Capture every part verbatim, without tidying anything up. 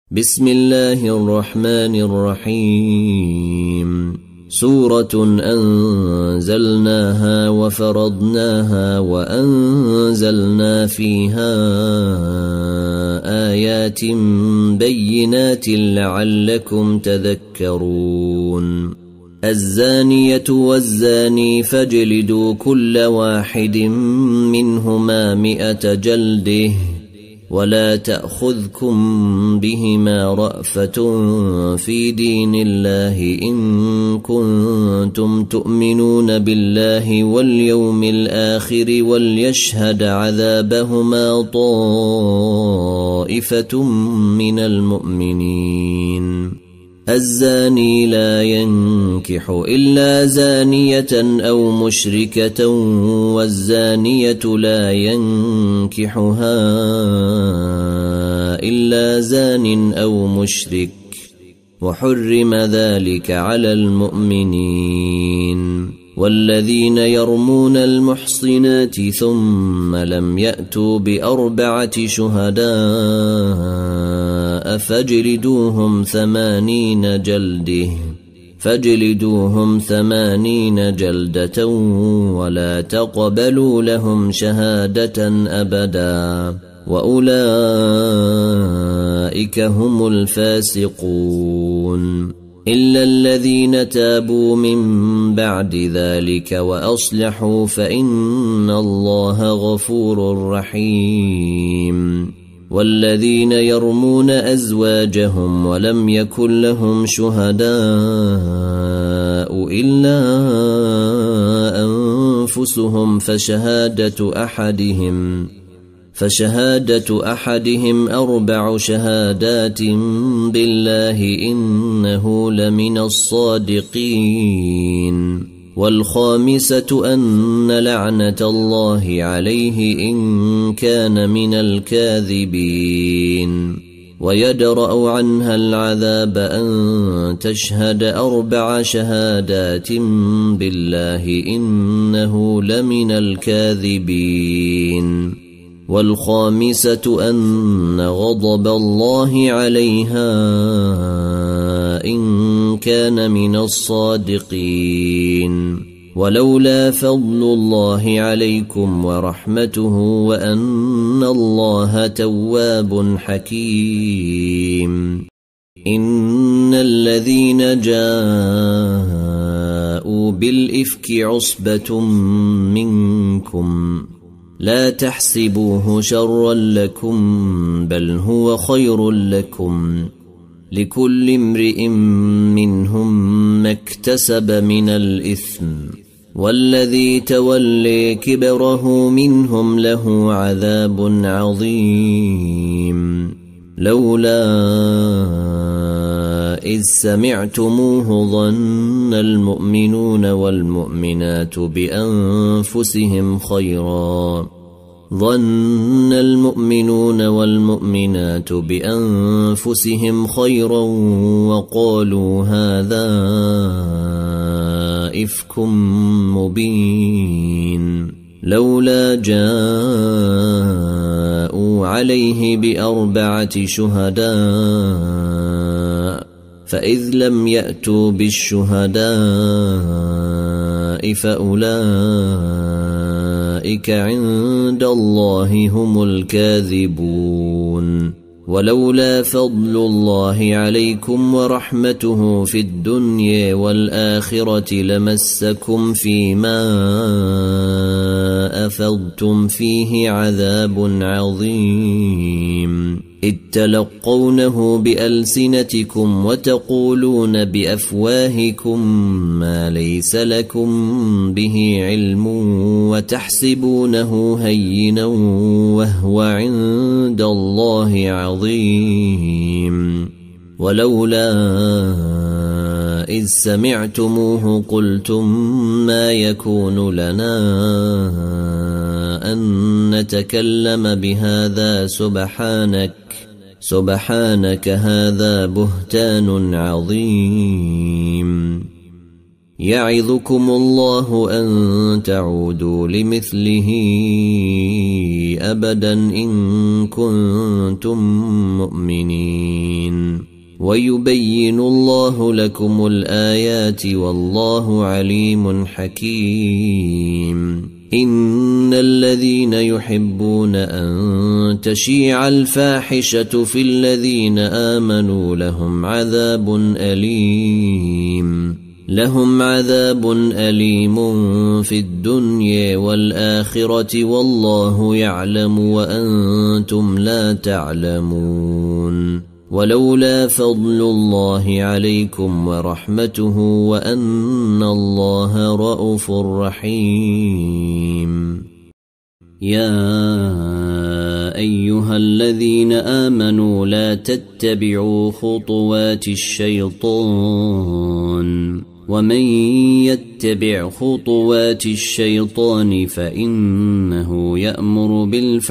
بسم الله الرحمن الرحيم. سورة أنزلناها وفرضناها وأنزلنا فيها آيات بينات لعلكم تذكرون. الزانية والزاني فاجلدوا كل واحد منهما مئة جلده ولا تأخذكم بهما رأفة في دين الله إن كنتم تؤمنون بالله واليوم الآخر وليشهد عذابهما طائفة من المؤمنين. الزاني لا ينكح إلا زانية أو مشركة والزانية لا ينكحها إلا زان أو مشرك وحرم ذلك على المؤمنين. والذين يرمون المحصنات ثم لم يأتوا بأربعة شهداء فاجلدوهم ثمانين جلده فاجلدوهم ثمانين جلدة ولا تقبلوا لهم شهادة أبدا وأولئك هم الفاسقون إلا الذين تابوا من بعد ذلك وأصلحوا فإن الله غفور رحيم. والذين يرمون أزواجهم ولم يكن لهم شهداء إلا أنفسهم فشهادة أحدهم فشهادة أحدهم أربع شهادات بالله إنه لمن الصادقين. والخامسة أن لعنة الله عليه إن كان من الكاذبين. ويدرأ عنها العذاب أن تشهد أربع شهادات بالله إنه لمن الكاذبين. والخامسة أن غضب الله عليها إن كان من الصادقين. ولولا فضل الله عليكم ورحمته وأن الله تواب حكيم. إن الذين جاءوا بالإفك عصبة منكم لا تحسبوه شرا لكم بل هو خير لكم لكل امرئ منهم ما اكتسب من الإثم والذي تولي كبره منهم له عذاب عظيم. لولا إذ سمعتموه ظن المؤمنون والمؤمنات بأنفسهم خيرا ظن المؤمنون والمؤمنات بأنفسهم خيرا وقالوا هذا إفك مبين. لولا جاءوا عليه بأربعة شهداء فإذ لم يأتوا بالشهداء فأولئك عند الله هم الكاذبون. ولولا فضل الله عليكم ورحمته في الدنيا والآخرة لمسكم فيما أفضتم فيه عذاب عظيم. إذ تلقونه بألسنتكم وتقولون بأفواهكم ما ليس لكم به علم وتحسبونه هينا وهو عند الله عظيم. ولولا إذ سمعتموه قلتم ما يكون لنا أن نتكلم بهذا سبحانك سبحانك هذا بهتان عظيم. يعظكم الله أن تعودوا لمثله أبدا إن كنتم مؤمنين ويبين الله لكم الآيات والله عليم حكيم إن الذين يحبون أن تشيع الفاحشة في الذين آمنوا لهم عذاب أليم لهم عذاب أليم في الدنيا والآخرة والله يعلم وأنتم لا تعلمون ولولا فضل الله عليكم ورحمته وأن الله رءوف رحيم يا أيها الذين آمنوا لا تتبعوا خطوات الشيطان ومن يتبع خطوات الشيطان فإنه يأمر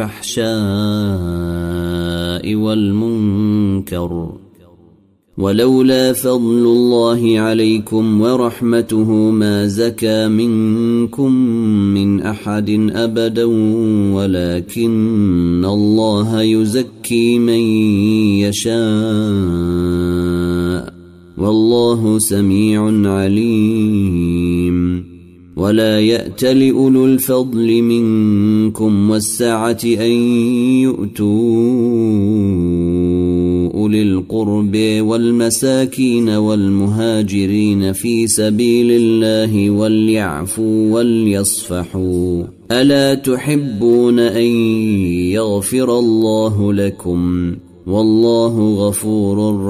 بالفحشاء والمنكر ولولا فضل الله عليكم ورحمته ما زكى منكم من أحد أبدا ولكن الله يزكي من يشاء والله سميع عليم ولا يأتل أولو الفضل منكم والسعة أن يؤتوا أولي القرب والمساكين والمهاجرين في سبيل الله وليعفوا وليصفحوا ألا تحبون أن يغفر الله لكم والله غفور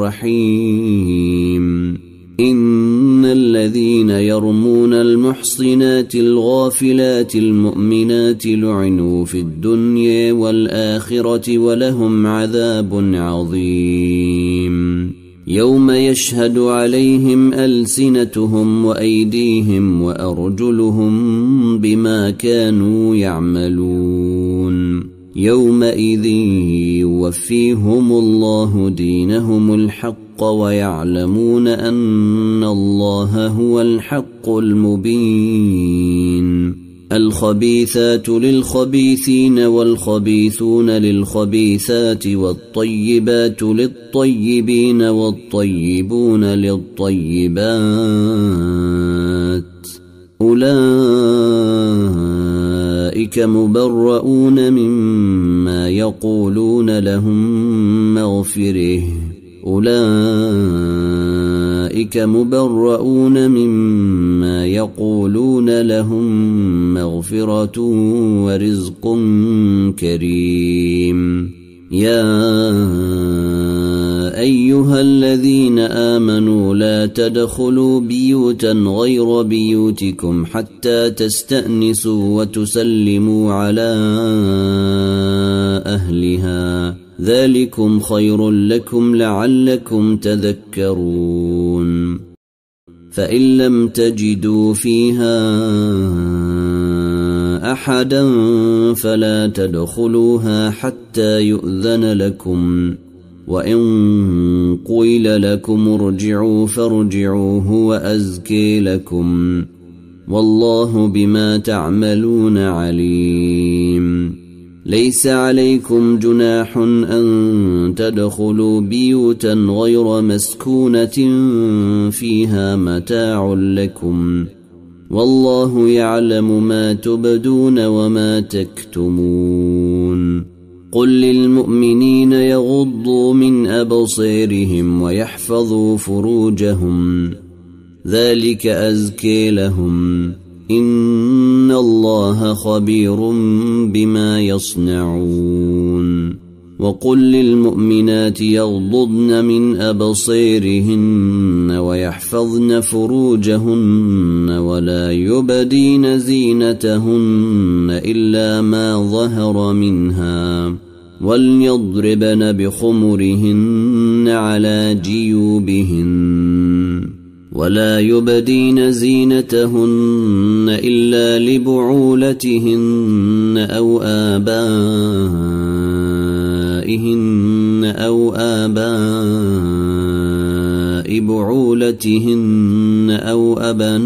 رحيم إن الذين يرمون المحصنات الغافلات المؤمنات لعنوا في الدنيا والآخرة ولهم عذاب عظيم يوم يشهد عليهم ألسنتهم وأيديهم وأرجلهم بما كانوا يعملون يومئذ يوفيهم الله دينهم الحق ويعلمون أن الله هو الحق المبين الخبيثات للخبيثين والخبيثون للخبيثات والطيبات للطيبين والطيبون للطيبات أولئك مبرؤون مما يقولون لهم مغفره أولئك مبرؤون مما يقولون لهم مغفرة ورزق كريم يا أيها الذين آمنوا لا تدخلوا بيوتا غير بيوتكم حتى تستأنسوا وتسلموا على أهلها ذلكم خير لكم لعلكم تذكرون فإن لم تجدوا فيها أحدا فلا تدخلوها حتى يؤذن لكم وإن قيل لكم ارجعوا فارجعوا هو أزكي لكم والله بما تعملون عليم ليس عليكم جناح أن تدخلوا بيوتا غير مسكونة فيها متاع لكم والله يعلم ما تبدون وما تكتمون قل للمؤمنين يغضوا من أبصارهم ويحفظوا فروجهم ذلك أزكي لهم إن الله خبير بما يصنعون وقل للمؤمنات يغضضن من أبصارهن ويحفظن فروجهن ولا يبدين زينتهن إلا ما ظهر منها وليضربن بخمرهن على جيوبهن ولا يبدين زينتهن إلا لبعولتهن أو آبائهن أو آباء بعولتهن أو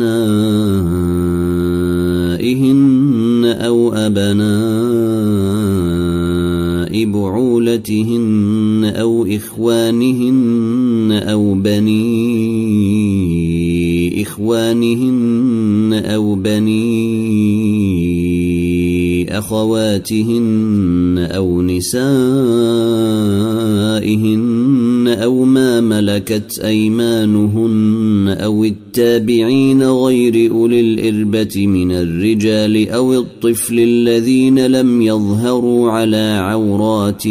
أبنائهن أو أبناء بعولتهن أو إخوانهن أو بني إخوانهن أو بني أخواتهن أو نسائهن أو ما ملكت أيمانهن أو التابعين غير أولي الإربة من الرجال أو الطفل الذين لم يظهروا على عورات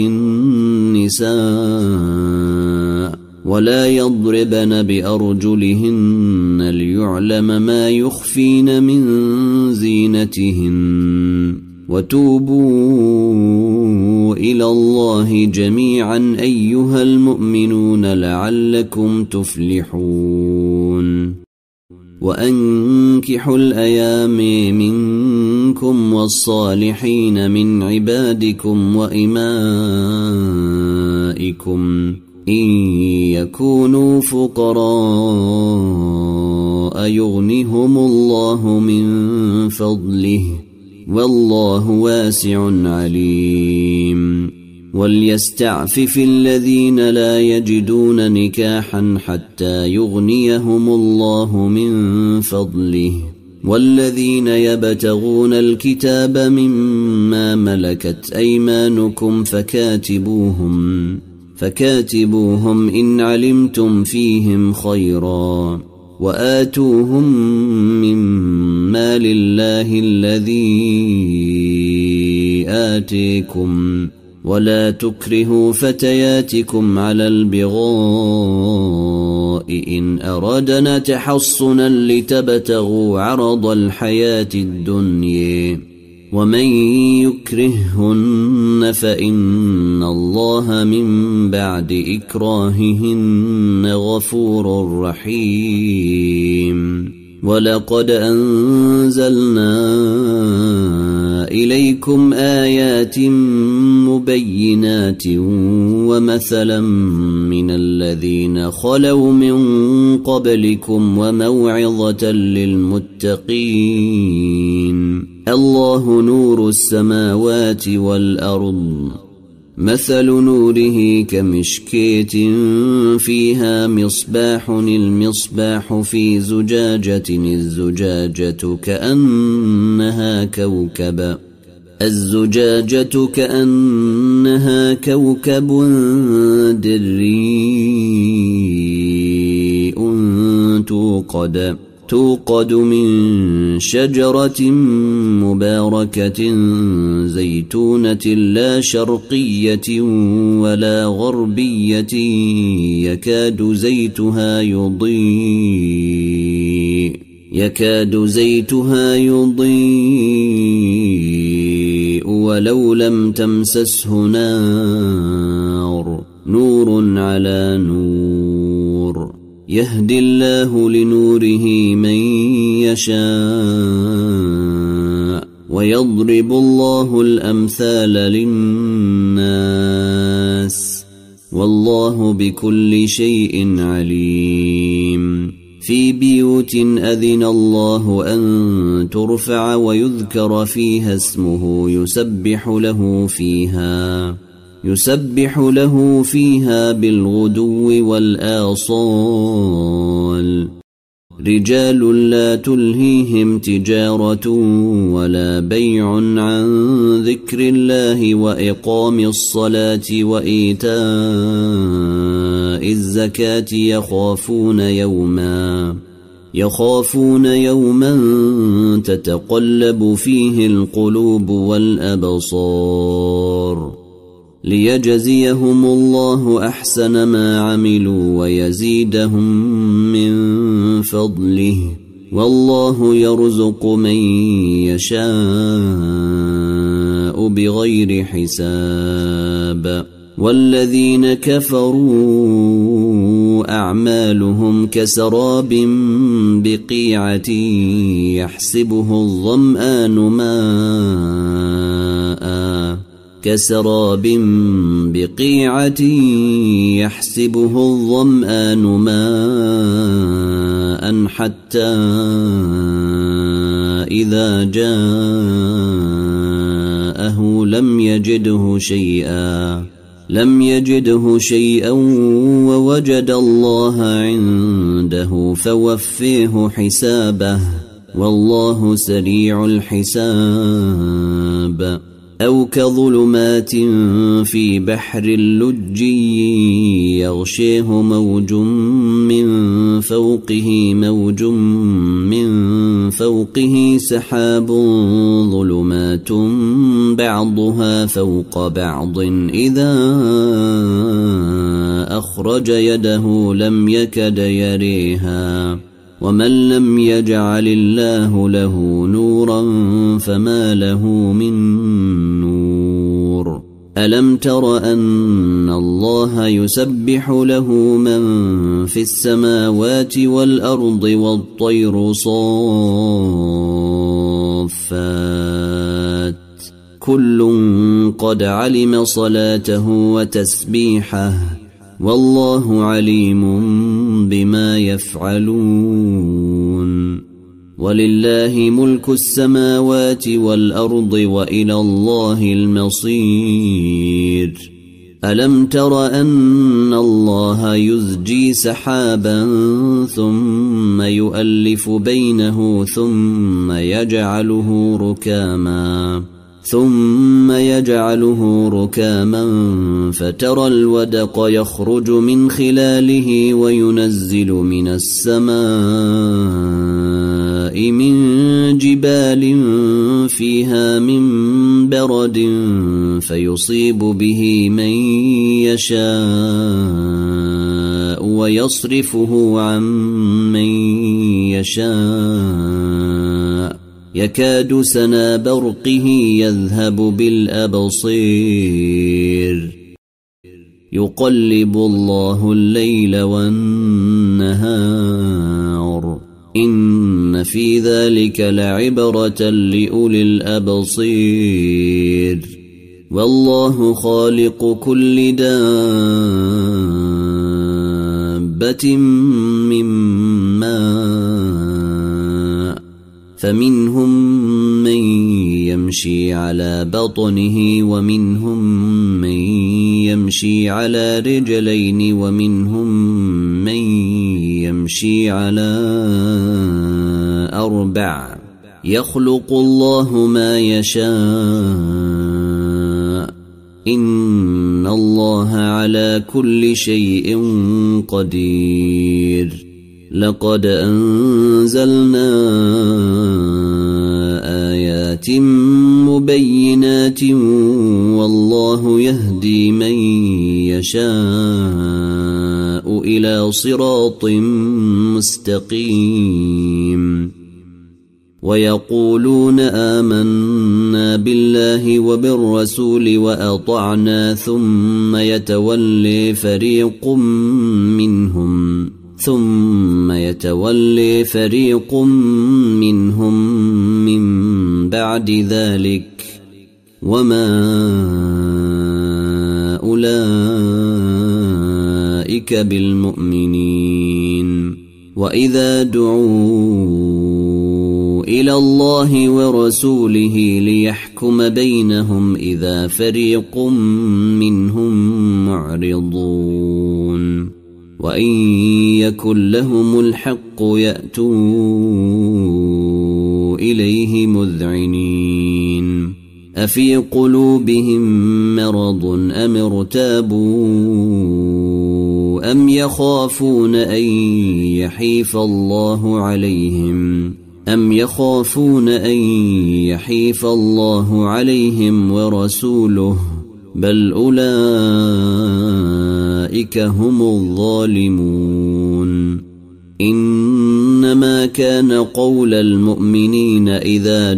النساء ولا يضربن بأرجلهن ليعلم ما يخفين من زينتهن وتوبوا إلى الله جميعا أيها المؤمنون لعلكم تفلحون وأنكحوا الأيام منكم والصالحين من عبادكم وإمائكم إن يكونوا فقراء يغنهم الله من فضله والله واسع عليم وليستعفف الذين لا يجدون نكاحا حتى يغنيهم الله من فضله والذين يبتغون الكتاب مما ملكت أيمانكم فكاتبوهم فكاتبوهم إن علمتم فيهم خيرا وآتوهم مما لله الذي آتيكم ولا تكرهوا فتياتكم على البغاء إن أردنا تحصنا لتبتغوا عرض الحياة الدنيا ومن يكرههن فإن الله من بعد إكراههن غفور رحيم ولقد أنزلنا إليكم آيات مبينات ومثلا من الذين خلوا من قبلكم وموعظة للمتقين الله نور السماوات والأرض مثل نوره كمشكاة فيها مصباح المصباح في زجاجة الزجاجة كأنها كوكب الزجاجة كأنها كوكب دري توقد توقد من شجرة مباركة زيتونة لا شرقية ولا غربية يكاد زيتها يضيء يكاد زيتها يضيء ولو لم تمسسه نار نور على نور يهدي الله لنوره من يشاء ويضرب الله الأمثال للناس والله بكل شيء عليم في بيوت أذن الله أن ترفع ويذكر فيها اسمه يسبح له فيها يسبح له فيها بالغدو والآصال رجال لا تلهيهم تجارة ولا بيع عن ذكر الله وإقام الصلاة وإيتاء الزكاة يخافون يوما يخافون يوما تتقلب فيه القلوب والأبصار ليجزيهم الله أحسن ما عملوا ويزيدهم من فضله والله يرزق من يشاء بغير حساب والذين كفروا أعمالهم كسراب بقيعة يحسبه الظمآن ماءً كسراب بقيعة يحسبه الظمآن ماء حتى إذا جاءه لم يجده شيئا لم يجده شيئا ووجد الله عنده فوفيه حسابه والله سريع الحساب. أو كظلمات في بحر اللج يغشيه موج من فوقه موج من فوقه سحاب ظلمات بعضها فوق بعض إذا أخرج يده لم يكد يريها ومن لم يجعل الله له نورا فما له من نور. ألم تر أن الله يسبح له من في السماوات والأرض والطير صافات كل قد علم صلاته وتسبيحه والله عليم بما يفعلون. ولله ملك السماوات والأرض وإلى الله المصير. ألم تر أن الله يزجي سحابا ثم يؤلف بينه ثم يجعله ركاما ثم يجعله ركاما فترى الودق يخرج من خلاله وينزل من السماء من جبال فيها من برد فيصيب به من يشاء ويصرفه عن من يشاء يكاد سنا برقه يذهب بالأبصير. يقلب الله الليل والنهار إن في ذلك لعبرة لأولي الأبصير. والله خالق كل دابة من ماء فمنهم من يمشي على بطنه ومنهم من يمشي على رجلين ومنهم من يمشي على أربع يخلق الله ما يشاء إن الله على كل شيء قدير. لقد أنزلنا آيات مبينات والله يهدي من يشاء إلى صراط مستقيم. ويقولون آمنا بالله وبالرسول وأطعنا ثم يتولي فريق منهم ثم يتولي فريق منهم من بعد ذلك وما أولئك بالمؤمنين. وإذا دعوا إلى الله ورسوله ليحكم بينهم إذا فريق منهم معرضون وإن يكن لهم الحق يأتوا إليه مذعنين. أفي قلوبهم مرض أم ارتابوا أم يخافون أن يحيف الله عليهم أم يخافون أن يحيف الله عليهم ورسوله بل أولئك هم الظالمون. إنما كان قول المؤمنين إذا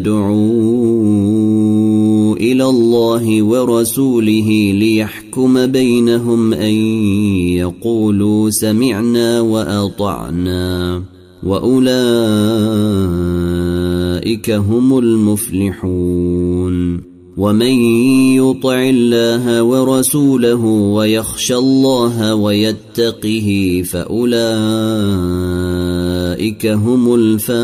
دعوا إلى الله ورسوله ليحكم بينهم أن يقولوا سمعنا وأطعنا وأولئك هم المفلحون. ومن يطع الله ورسوله ويخشى الله ويتقه فأولئك هم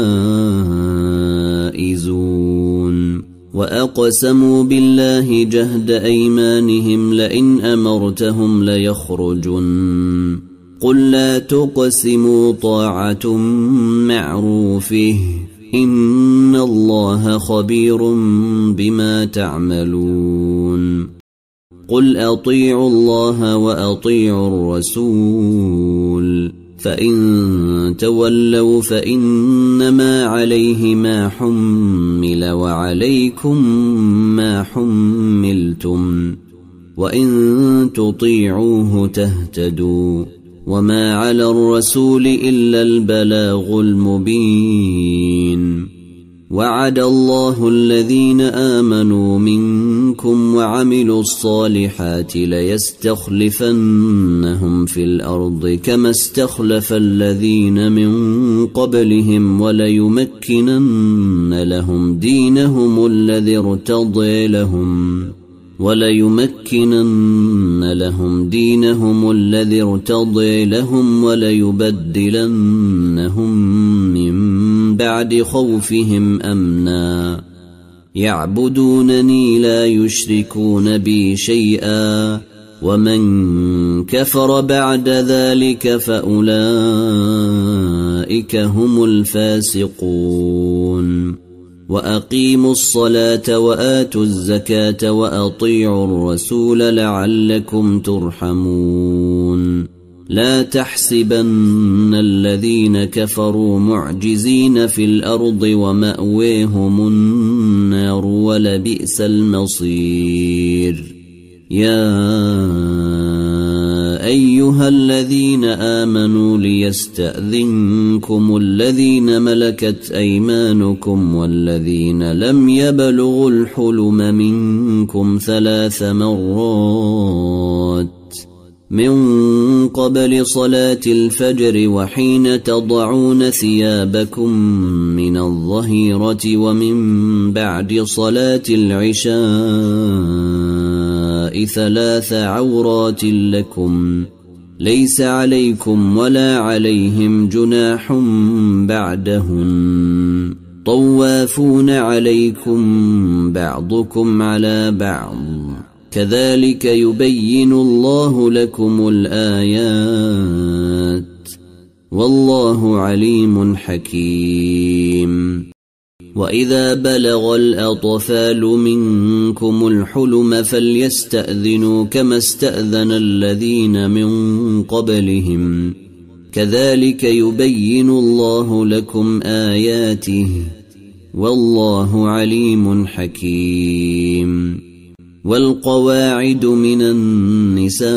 الفائزون. وأقسموا بالله جهد أيمانهم لئن أمرتهم ليخرجن قل لا تقسموا طاعة معروفه إن الله خبير بما تعملون. قل أطيعوا الله وأطيعوا الرسول فإن تولوا فإنما عليه ما حمل وعليكم ما حملتم وإن تطيعوه تهتدوا وما على الرسول إلا البلاغ المبين. وعد الله الذين آمنوا منكم وعملوا الصالحات ليستخلفنهم في الأرض كما استخلف الذين من قبلهم وليمكنن لهم دينهم الذي ارتضي لهم وليمكنن لهم دينهم الذي ارتضي لهم وليبدلنهم من بعد خوفهم أمنا يعبدونني لا يشركون بي شيئا ومن كفر بعد ذلك فأولئك هم الفاسقون. وأقيموا الصلاة وآتوا الزكاة وأطيعوا الرسول لعلكم ترحمون. لا تحسبن الذين كفروا معجزين في الأرض ومأويهم النار ولبئس المصير. يا أيها الذين آمنوا ليستأذنكم الذين ملكت أيمانكم والذين لم يبلغوا الحلم منكم ثلاث مرات من قبل صلاة الفجر وحين تضعون ثيابكم من الظهيرة ومن بعد صلاة العشاء ثلاث عورات لكم ليس عليكم ولا عليهم جناح بعدهن طوافون عليكم بعضكم على بعض كذلك يبين الله لكم الآيات والله عليم حكيم. وإذا بلغ الأطفال منكم الحلم فليستأذنوا كما استأذن الذين من قبلهم كذلك يبين الله لكم آياته والله عليم حكيم. والقواعد من النساء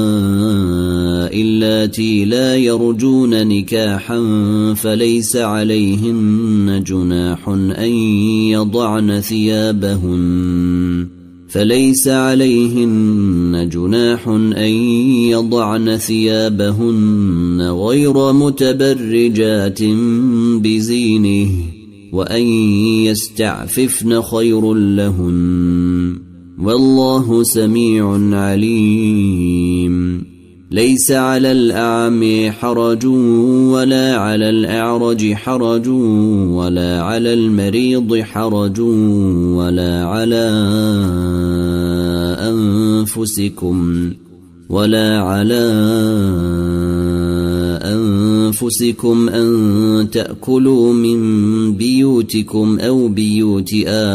اللاتي لا يرجون نكاحا فليس عليهن جناح أن يضعن ثيابهن فليس عليهن جناح أن يضعن ثيابهن غير متبرجات بزينه وأن يستعففن خير لهن والله سميع عليم. ليس على الأعمى حرج ولا على الأعرج حرج ولا على المريض حرج ولا على أنفسكم ولا على أنفسكم أن تأكلوا من بيوتكم أو بيوت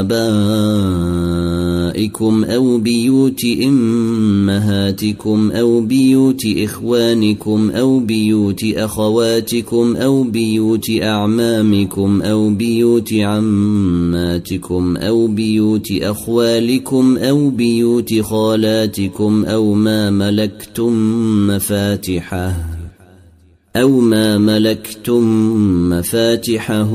آبائكم أو بيوت أمهاتكم أو بيوت إخوانكم أو بيوت أخواتكم أو بيوت أعمامكم أو بيوت عماتكم أو بيوت أخوالكم أو بيوت خالاتكم أو ما ملكتم مفاتحه أو ما ملكتم مفاتحه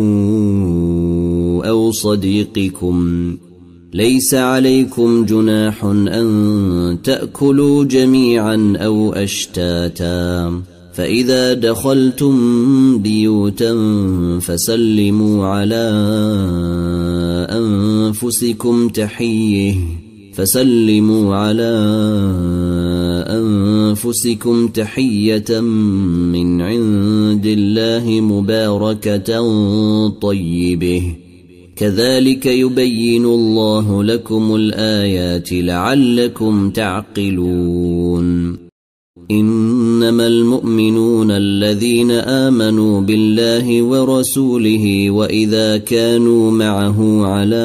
أو صديقكم ليس عليكم جناح أن تأكلوا جميعا أو أشتاتا فإذا دخلتم بيوتا فسلموا على أنفسكم تحية فسلموا على أنفسكم تحية من عند الله مباركة طيبة كذلك يبين الله لكم الآيات لعلكم تعقلون إنما المؤمنون الذين آمنوا بالله ورسوله وإذا كانوا معه على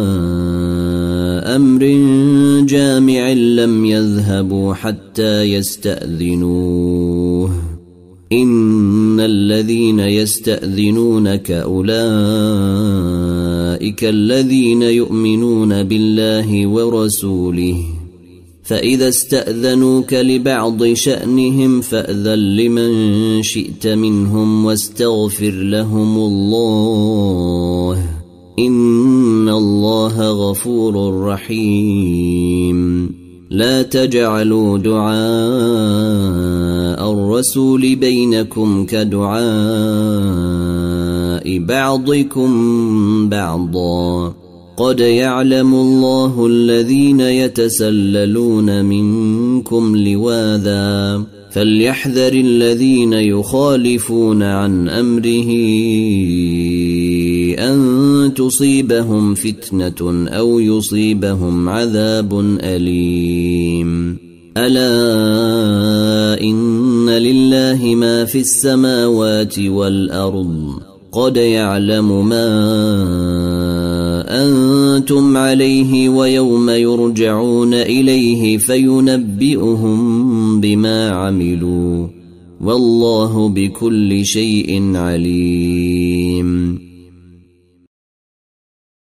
أمر جامع لم يذهبوا حتى يستأذنوه إن الذين يستأذنونك أولئك الذين يؤمنون بالله ورسوله فإذا استأذنوك لبعض شأنهم فأذن لمن شئت منهم واستغفر لهم الله إن الله غفور رحيم لا تجعلوا دعاء الرسول بينكم كدعاء بعضكم بعضا قد يعلم الله الذين يتسللون منكم لواذا فليحذر الذين يخالفون عن أمره أن تصيبهم فتنة أو يصيبهم عذاب أليم ألا إن لله ما في السماوات والأرض قد يعلم ما أنتم عليه ويوم يرجعون إليه فينبئهم بما عملوا والله بكل شيء عليم